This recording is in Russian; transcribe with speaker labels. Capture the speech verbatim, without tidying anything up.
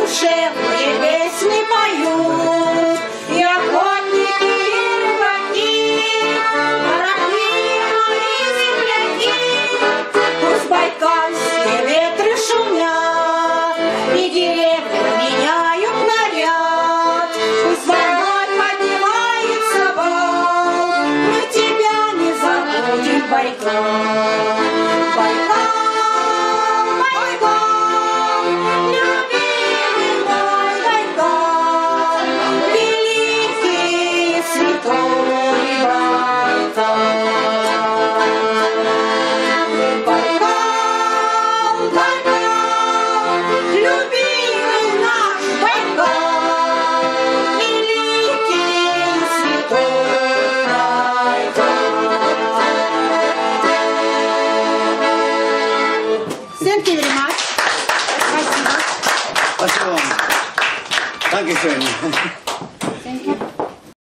Speaker 1: душевные песни поют, и охотники, и рыбаки, корабли мои земляки. Пусть байкальские ветры шумят, и деревья меняют наряд. Пусть волной поднимается бал, мы тебя не забудем, Байкал. Thank you very much. Спасибо.
Speaker 2: Спасибо вам. Dankeschön.